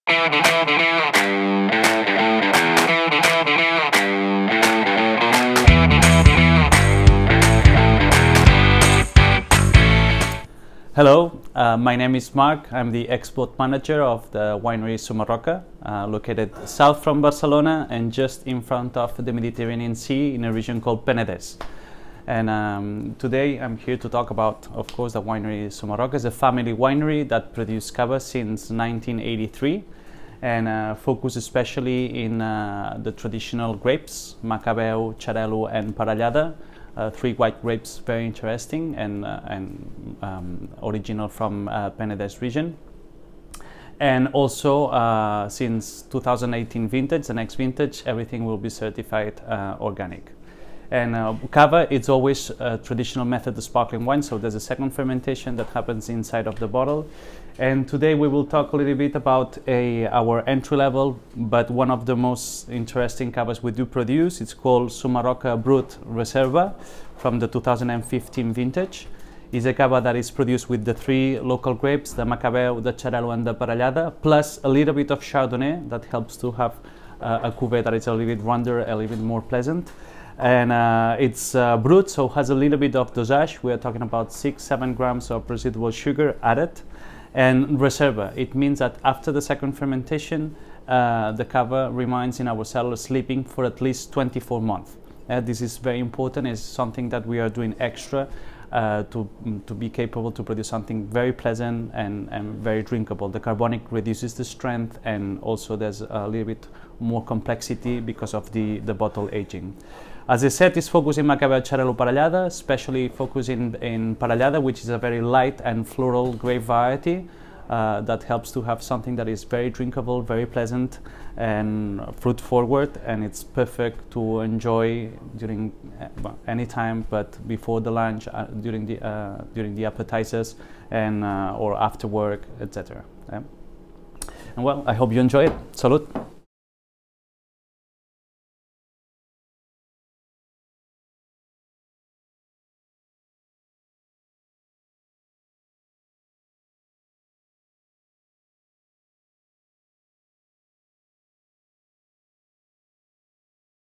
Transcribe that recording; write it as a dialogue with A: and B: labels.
A: Hello, my name is Marc. I'm the export manager of the winery Sumarroca, located south from Barcelona and just in front of the Mediterranean Sea in a region called Penedès. And today I'm here to talk about, of course, the winery Sumarroca. Is a family winery that produced Cava since 1983 and focus especially in the traditional grapes, Macabeu, Xarel·lo and Parellada. Three white grapes, very interesting and original from Penedès region. And also since 2018 vintage, the next vintage, everything will be certified organic. And Cava, it's always a traditional method of sparkling wine, so there's a second fermentation that happens inside of the bottle. And today we will talk a little bit about our entry level, but one of the most interesting Cavas we do produce. It's called Sumarroca Brut Reserva from the 2015 vintage. It's a Cava that is produced with the three local grapes, the Macabeu, the Xarel·lo and the Parellada, plus a little bit of Chardonnay that helps to have a cuvée that is a little bit rounder, a little bit more pleasant. And it's Brut, so has a little bit of dosage. We are talking about 6-7 grams of residual sugar added. And Reserva, it means that after the second fermentation, the Cava remains in our cellar sleeping for at least 24 months. This is very important. It's something that we are doing extra to be capable to produce something very pleasant and very drinkable. The carbonic reduces the strength, and also there's a little bit more complexity because of the bottle aging. As I said, it's focused in Macabeu, Xarel·lo, Parellada, especially focused in Parellada, which is a very light and floral grape variety that helps to have something that is very drinkable, very pleasant and fruit forward, and it's perfect to enjoy during any time, but before the lunch, during the appetizers, and or after work, etc. And well, I hope you enjoy it. Salud.